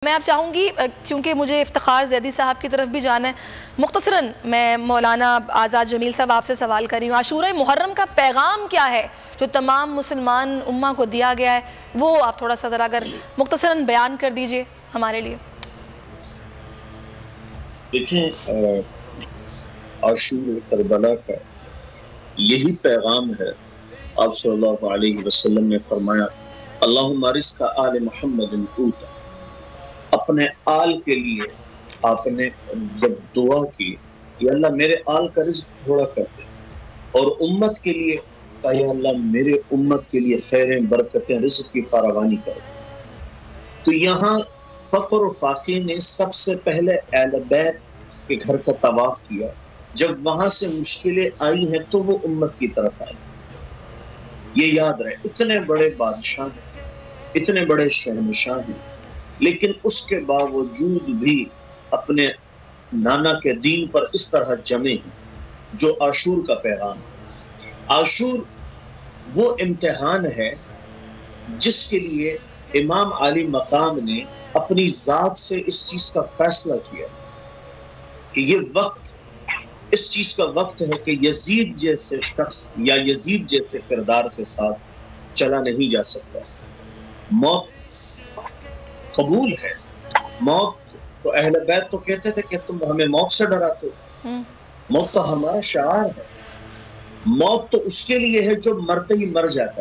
میں آپ چاہوں گی چونکہ مجھے افتخار زیدی صاحب کی طرف بھی جانا ہے، مختصراً میں مولانا آزاد جمیل صاحب آپ سے سوال کر رہی ہوں، عاشورہ محرم کا پیغام کیا ہے جو تمام مسلمان امہ کو دیا گیا ہے، وہ آپ تھوڑا سا ذرا اگر مختصراً بیان کر دیجئے ہمارے لیے۔ دیکھیں، عاشور کربلا کا یہی پیغام ہے۔ آپ صلی اللہ علیہ وسلم نے فرمایا اللہم رزق آل محمد قوتا، اپنے آل کے لیے آپ نے جب دعا کی یا اللہ میرے آل کا رزق تھوڑا کر دے، اور امت کے لیے کہ یا اللہ میرے امت کے لیے خیریں برکتیں رزق کی فراوانی کر دے، تو یہاں فقر و فاقے نے سب سے پہلے اہل بیت کے گھر کا طواف کیا۔ جب وہاں سے مشکلیں آئی ہیں تو وہ امت کی طرف آئی۔ یہ یاد رہے، اتنے بڑے بادشاہ ہیں، اتنے بڑے شہنشاہ ہیں، لیکن اس کے باوجود بھی اپنے نانا کے دین پر اس طرح جمے ہیں، جو عاشور کا پیغام ہے۔ عاشور وہ امتحان ہے جس کے لیے امام علی مقام نے اپنی ذات سے اس چیز کا فیصلہ کیا کہ یہ وقت اس چیز کا وقت ہے کہ یزید جیسے شخص یا یزید جیسے کردار کے ساتھ چلا نہیں جا سکتا۔ موت قبول ہے، موت تو اہل بیت تو کہتے تھے کہ تم ہمیں موت سے ڈراتے ہو، موت تو ہمارا شعار ہے، موت تو اس کے لیے ہے جو مرتے ہی مر جاتا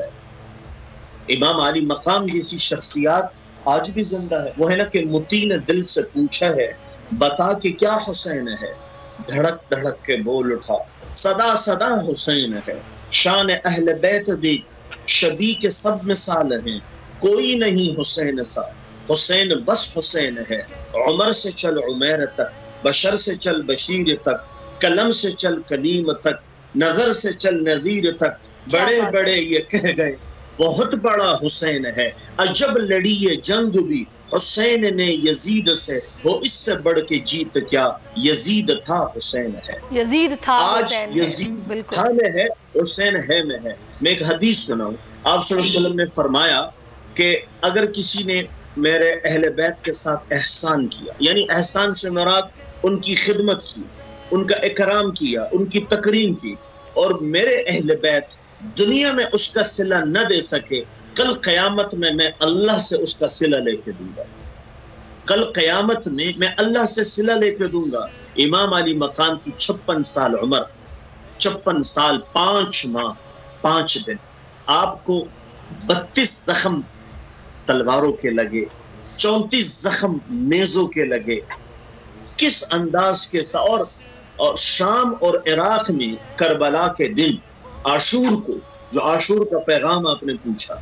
ہے۔ امام علی مقام جیسی شخصیات آج بھی زندہ ہے۔ وہ ہے نا کہ متی نے دل سے پوچھا ہے بتا کہ کیا حسین ہے، دھڑک دھڑک کے بول اٹھا صدا صدا حسین ہے، شان اہل بیت دیکھ شبی کے سب مثال ہیں، کوئی نہیں حسین سا، حسین بس حسین ہے، عمر سے چل عمیر تک، بشر سے چل بشیر تک، قلم سے چل کلیم تک، نظر سے چل نظیر تک، بڑے بڑے یہ کہہ گئے بہت بڑا حسین ہے، عجب لڑی یہ جنگ بھی حسین نے یزید سے، وہ اس سے بڑھ کے جیت کیا، یزید تھا حسین ہے۔ یزید تھا آج یزید تھا میں ہے، حسین ہے میں ہے۔ میں ایک حدیث سناؤں، آپ صلی اللہ علیہ وسلم نے فرمایا کہ اگر کسی نے میرے اہل بیت کے ساتھ احسان کیا، یعنی احسان سے مراد ان کی خدمت کی، ان کا اکرام کیا، ان کی تکریم کی، اور میرے اہل بیت دنیا میں اس کا صلہ نہ دے سکے، کل قیامت میں میں اللہ سے اس کا صلہ لے کے دوں گا، کل قیامت میں اللہ سے صلہ لے کے دوں گا۔ امام علی مقام کی 56 سال عمر، 56 سال 5 ماہ 5 دن، آپ کو 32 زخم تلواروں کے لگے، 34 زخم نیزوں کے لگے، کس انداز کے ساتھ، اور شام اور عراق میں کربلا کے دن عاشور کو، جو عاشور کا پیغام آپ نے پوچھا،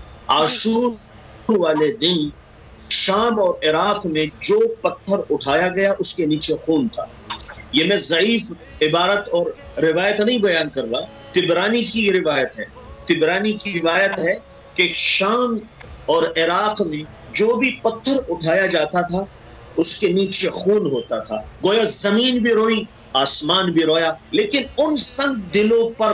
عاشور والے دن شام اور عراق میں جو پتھر اٹھایا گیا اس کے نیچے خون تھا۔ یہ میں ضعیف عبارت اور روایت نہیں بیان کر رہا، طبرانی کی روایت ہے، طبرانی کی روایت ہے کہ شام اور عراق میں جو بھی پتھر اٹھایا جاتا تھا اس کے نیچے خون ہوتا تھا، گویا زمین بھی روئی آسمان بھی رویا، لیکن ان سنگ دلوں پر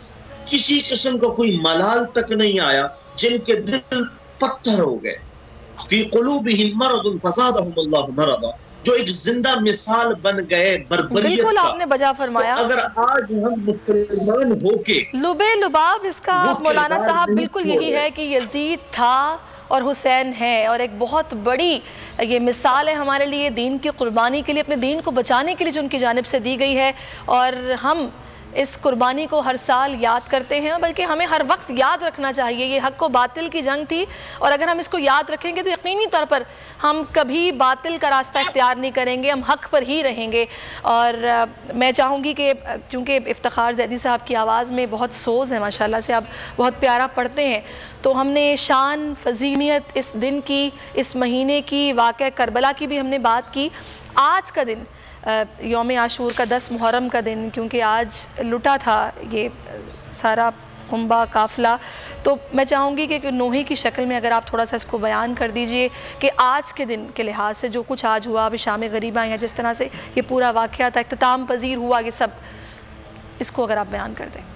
کسی قسم کا کوئی ملال تک نہیں آیا جن کے دل پتھر ہو گئے۔ فی قلوبہم مرض فزادہم اللہ مرضا، جو ایک زندہ مثال بن گئے بربریت کا۔ بالکل آپ نے بجا فرمایا۔ تو اگر آج ہم مسلمان ہو کے لبے لباب اس کا مولانا صاحب بالکل یہی ہے کہ یزید تھا اور حسین ہے، اور ایک بہت بڑی یہ مثال ہے ہمارے لیے دین کی قربانی کے لیے، اپنے دین کو بچانے کے لیے جو ان کی جانب سے دی گئی ہے، اور ہم اس قربانی کو ہر سال یاد کرتے ہیں، بلکہ ہمیں ہر وقت یاد رکھنا چاہیے۔ یہ حق و باطل کی جنگ تھی، اور اگر ہم اس کو یاد رکھیں گے تو یقینی طور پر ہم کبھی باطل کا راستہ اختیار نہیں کریں گے، ہم حق پر ہی رہیں گے۔ اور میں چاہوں گی کہ چونکہ افتخار زیدی صاحب کی آواز میں بہت سوز ہے ماشاءاللہ سے، آپ بہت پیارا پڑھتے ہیں، تو ہم نے شان فضیلیت اس دن کی، اس مہینے کی، واقعہ کربلا کی بھی ہم نے بات کی۔ آج کا دن یوم عاشور کا 10 محرم کا دن، کیونکہ آج لٹا تھا یہ سارا خنبہ قافلہ، تو میں چاہوں گی کہ نوحی کی شکل میں اگر آپ تھوڑا سا اس کو بیان کر دیجئے کہ آج کے دن کے لحاظ سے جو کچھ آج ہوا، اب شام غریبہ یا جس طرح سے یہ پورا واقعہ تھا، اختتام پذیر ہوا، یہ سب اس کو اگر آپ بیان کر دیں۔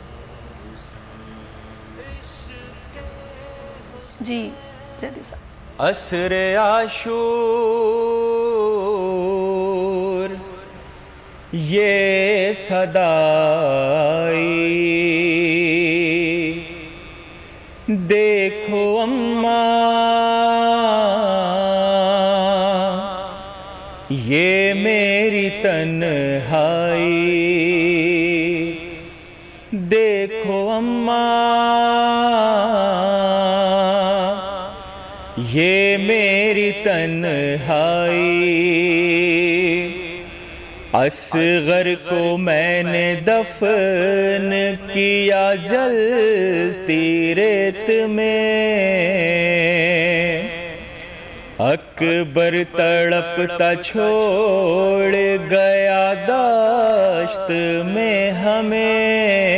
جی زیدی صاحب۔ عصر عاشور یہ صدائی دیکھو اماں یہ میری تنہائی دیکھو اماں یہ میری تنہائی اصغر کو میں نے دفن کیا جلتی ریت میں اکبر تڑپتا چھوڑ گیا داشت میں ہمیں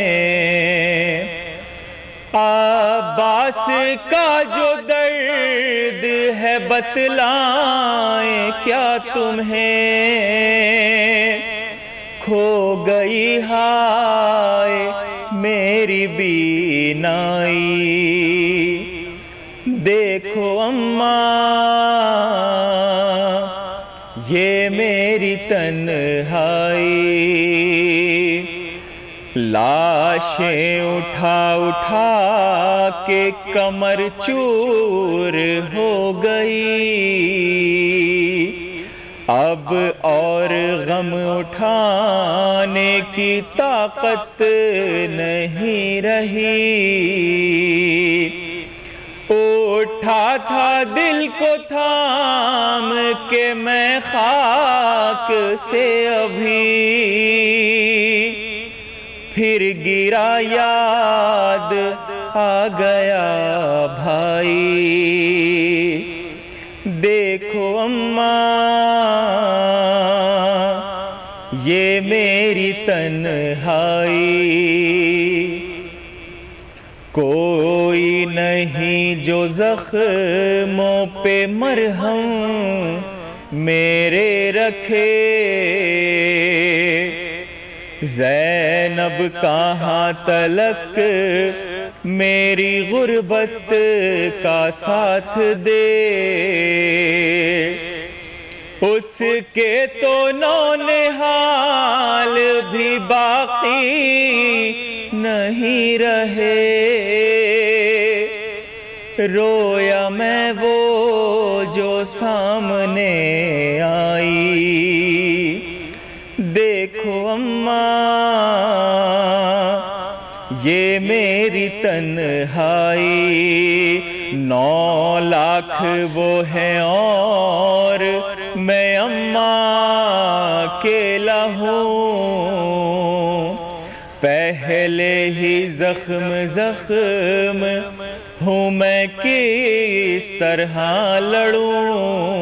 عباس کا جو درد ہے بتلائیں کیا تمہیں کھو گئی ہائے میری بینائی دیکھو اماں یہ میری تنہائی لاشیں اٹھا اٹھا کے کمر چور ہو گئی اب اور غم اٹھانے کی طاقت نہیں رہی اٹھا تھا دل کو تھام کے میں خاک سے ابھی پھر گرا یاد آ گیا بھائی دیکھو اماں یہ میری تنہائی کوئی نہیں جو زخموں پہ مرہم میرے رکھے زینب کہاں تلک میری غربت کا ساتھ دے اس کے تو نونہال بھی باقی نہیں رہے رویا میں وہ جو سامنے آئی دیکھو اماں یہ میری تنہائی 9 لاکھ وہ ہیں اور میں اماں اکیلا ہوں پہلے ہی زخم ہوں میں کس طرح لڑوں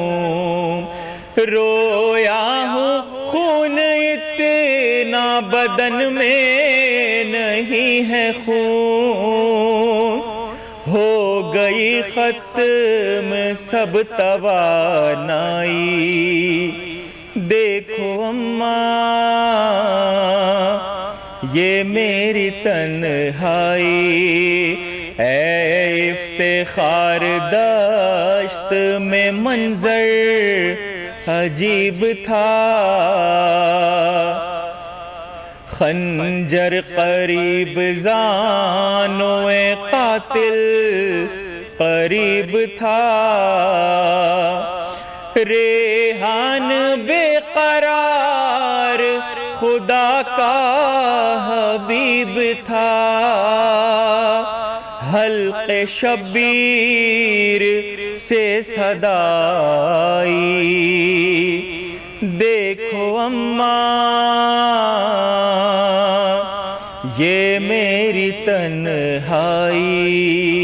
رویا ہوں خون اتنا بدن میں نہیں ہے خون ہو گئی ختم سب توانائی دیکھو اماں یہ میری تنہائی اے افتخار داشت میں منظر عجیب تھا خنجر قریب زانوں قاتل قریب تھا ریحان بے قرار خدا کا حبیب تھا حلق شبیر سے صدائی دیکھو اماں یہ میری تنہائی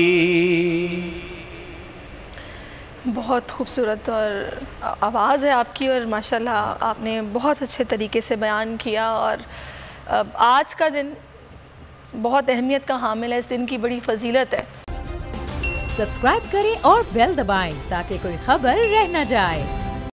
بہت خوبصورت اور آواز ہے آپ کی اور ماشاءاللہ آپ نے بہت اچھے طریقے سے بیان کیا اور آج کا دن بہت اہمیت کا حامل ہے اس دن کی بڑی فضیلت ہے سبسکرائب کریں اور بیل دبائیں تاکہ کوئی خبر رہ نہ جائے